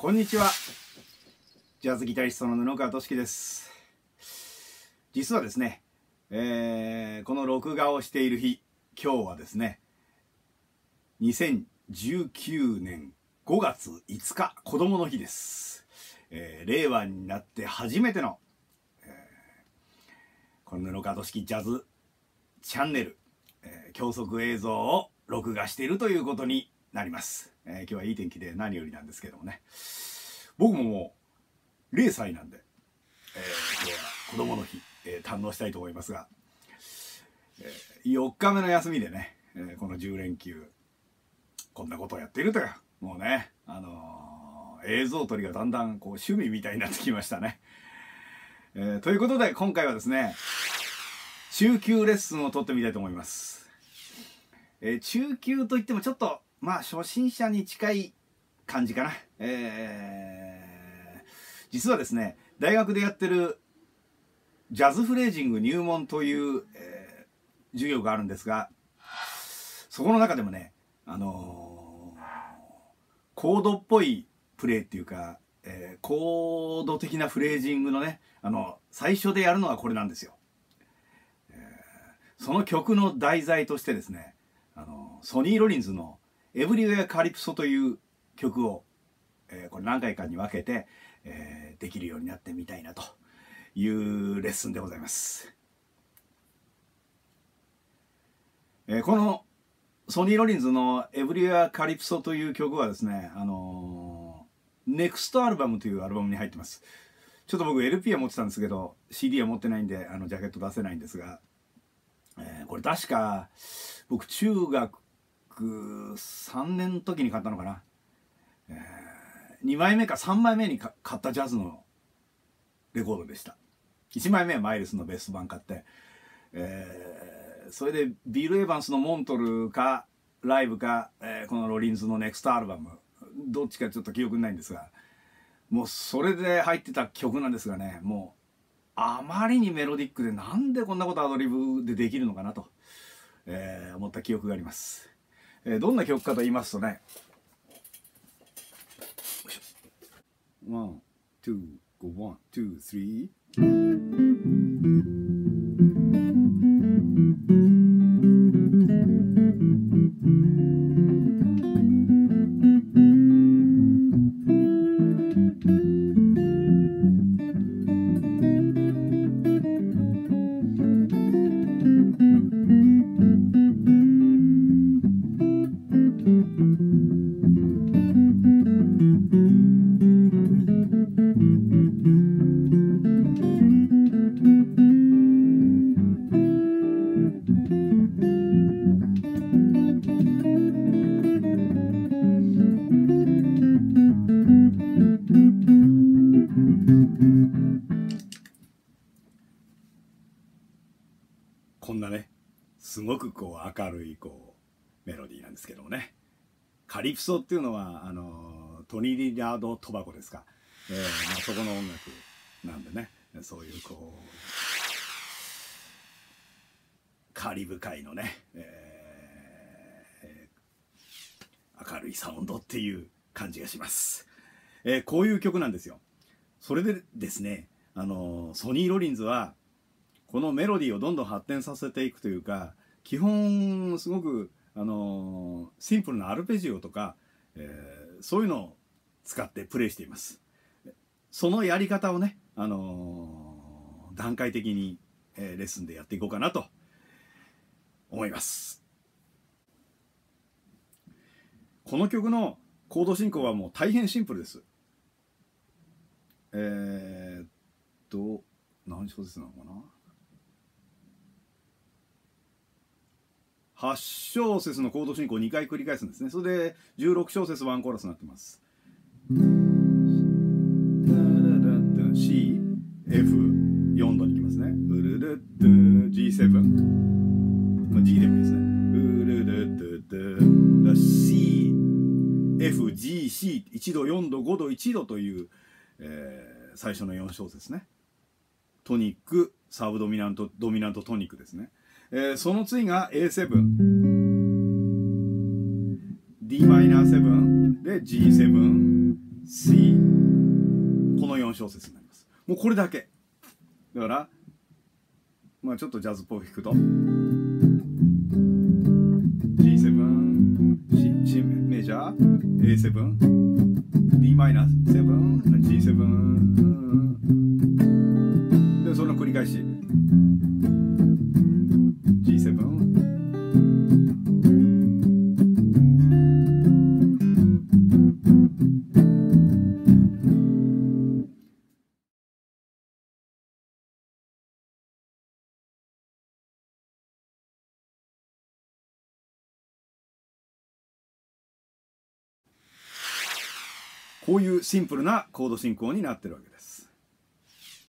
こんにちは。ジャズギタリストの布川俊樹です。実はですね、この録画をしている日、今日はですね、2019年5月5日、子供の日です。令和になって初めての、この布川俊樹ジャズチャンネル、教則映像を録画しているということになります。今日はいい天気で何よりなんですけどもね、僕ももう0歳なんで、今日は子供の日、堪能したいと思いますが、4日目の休みでね、この10連休こんなことをやっているとか、もうね、映像撮りがだんだんこう趣味みたいになってきましたね。ということで今回はですね、中級レッスンを撮ってみたいと思います。中級といってもちょっとまあ初心者に近い感じかな。実はですね、大学でやってるジャズフレージング入門という、授業があるんですが、そこの中でもね、コードっぽいプレイっていうか、コード的なフレージングのね、最初でやるのはこれなんですよ。その曲の題材としてですね、ソニー・ロリンズの「エブリウェア・カリプソ」という曲を、これ何回かに分けて、できるようになってみたいなというレッスンでございます。このソニー・ロリンズの「エブリウェア・カリプソ」という曲はですね、ネクストアルバムというアルバムに入ってます。ちょっと僕 LP は持ってたんですけど CD は持ってないんでジャケット出せないんですが、これ確か僕中学3年の時に買ったのかな、2枚目か3枚目に買ったジャズのレコードでした。1枚目はマイルスのベスト版買って、それでビル・エヴァンスのモントルかライブか、このロリンズのネクストアルバムどっちかちょっと記憶にないんですが、もうそれで入ってた曲なんですがね、もうあまりにメロディックでなんでこんなことアドリブでできるのかなと、思った記憶があります。どんな曲かと言いますとね、ワン、ツー、ゴー、ワン、ツー、スリー。こんなね、すごくこう明るいこうメロディーなんですけどもね、カリプソっていうのはトニーダード・トバゴですか、まあ、そこの音楽なんでね、そういうこうカリブ海のね、明るいサウンドっていう感じがします。こういう曲なんですよ。それでですね、ソニー・ロリンズはこのメロディーをどんどん発展させていくというか、基本すごくシンプルなアルペジオとか、そういうのを使ってプレイしています。そのやり方をね、段階的に、レッスンでやっていこうかなと思います。この曲のコード進行はもう大変シンプルです。何小節なのかな、8小節のコード進行を2回繰り返すんですね。それで16小節ワンコーラスになってます。C、F、4度に行きますね。ウルルッド G7、G でもいいですね。ウルルッド C、F、G、C、1度、4度、5度、1度という、最初の4小節ね。トニック、サブドミナント、ドミナントトニックですね。その次が A7、D マイナー7で G7、C、 小節になります。もうこれだけだから、まあちょっとジャズっぽく弾くと G7、C メジャー、A7、D マイナス7、G7、でその繰り返し G7、こういうシンプルなコード進行になってるわけです。